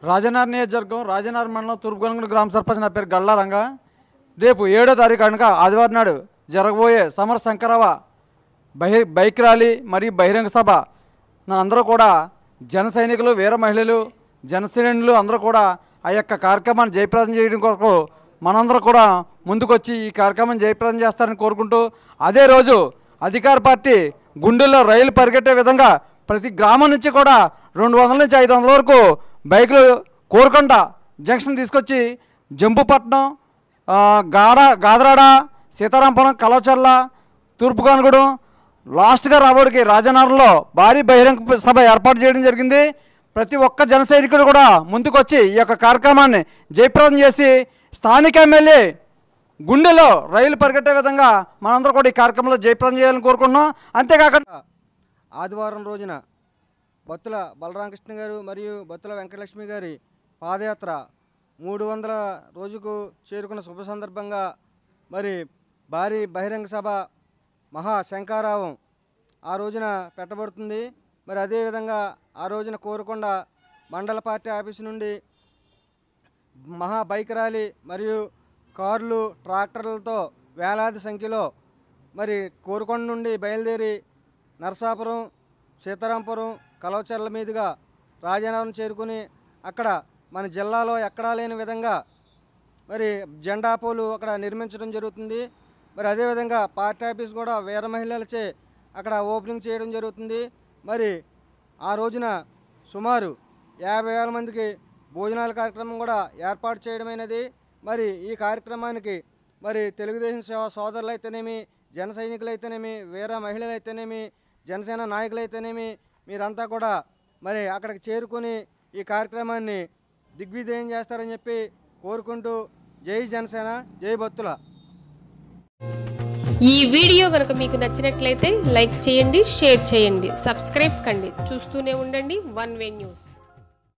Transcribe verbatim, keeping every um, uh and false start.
రాజనగర్ నియోజకవర్గం రాజనగర్ మండలం తూర్పుగొంగళ గ్రామ సర్పంచ్ నా పేరు గళ్ళ రంగా. రేపు ఏడో తారీఖు అనగా ఆదివారం నాడు జరగబోయే సమర శంకరవ బహి బైక్ ర్యాలీ మరియు బహిరంగ సభ నా అందరూ కూడా జన సైనికులు, వీర మహిళలు, జనసేనులు అందరూ కూడా ఆ యొక్క కార్యక్రమాన్ని జయప్రదం చేయడం కొరకు మనందరూ కూడా ముందుకొచ్చి ఈ కార్యక్రమాన్ని జయప్రదం చేస్తారని కోరుకుంటూ, అదే రోజు అధికార పార్టీ గుండెల్లో రైలు పరిగెట్టే విధంగా ప్రతి గ్రామం నుంచి కూడా రెండు వందల నుంచి ఐదు వందల వరకు బైకులు కోరుకొండ జంక్షన్ తీసుకొచ్చి జంపుపట్నం, గాడ గాదరాడ, సీతారాంపురం, కలవచర్ల, తూర్పుగొంగళం లాస్ట్గా రాబోడికి రాజనగరంలో భారీ బహిరంగ సభ ఏర్పాటు చేయడం జరిగింది. ప్రతి ఒక్క జన సైనికుడు కూడా ముందుకొచ్చి ఈ యొక్క కార్యక్రమాన్ని జయప్రదం చేసి స్థానిక ఎమ్మెల్యే గుండెలో రైలు పరిగెట్టే విధంగా మనందరూ కూడా ఈ కార్యక్రమంలో జయప్రదం చేయాలని కోరుకుంటున్నాం. అంతేకాకుండా ఆదివారం రోజున బొత్తుల బలరామకృష్ణ గారు మరియు బొత్తుల వెంకటలక్ష్మి గారి పాదయాత్ర మూడు వందల రోజుకు చేరుకున్న శుభ సందర్భంగా మరి భారీ బహిరంగ సభ మహా శంకారావం ఆ రోజున పెట్టబడుతుంది. మరి అదేవిధంగా ఆ రోజున కోరుకొండ మండల పార్టీ ఆఫీసు నుండి మహా బైక్ ర్యాలీ మరియు కార్లు, ట్రాక్టర్లతో వేలాది సంఖ్యలో మరి కోరుకొండ నుండి బయలుదేరి నరసాపురం, సీతారాంపురం, కలవచర్ల మీదుగా రాజనగరం చేరుకుని అక్కడ మన జిల్లాలో ఎక్కడా లేని విధంగా మరి జెండా పోలు అక్కడ నిర్మించడం జరుగుతుంది. మరి అదేవిధంగా పార్టీ ఆఫీస్ కూడా వీర మహిళలచే అక్కడ ఓపెనింగ్ చేయడం జరుగుతుంది. మరి ఆ రోజున సుమారు యాభై వేల మందికి భోజనాల కార్యక్రమం కూడా ఏర్పాటు చేయడమైనది. మరి ఈ కార్యక్రమానికి మరి తెలుగుదేశం సేవ సోదరులు అయితేనేమి, జన సైనికులు అయితేనేమి, వీర మహిళలు అయితేనేమి, జనసేన నాయకులు అయితేనేమి మీరంతా కూడా మరి అక్కడికి చేరుకుని ఈ కార్యక్రమాన్ని దిగ్విజయం చేస్తారని చెప్పి కోరుకుంటూ జై జనసేన, జై బొత్తుల. ఈ వీడియో కనుక మీకు నచ్చినట్లయితే లైక్ చేయండి, షేర్ చేయండి, సబ్స్క్రైబ్ కండి. చూస్తూనే ఉండండి వన్ వే న్యూస్.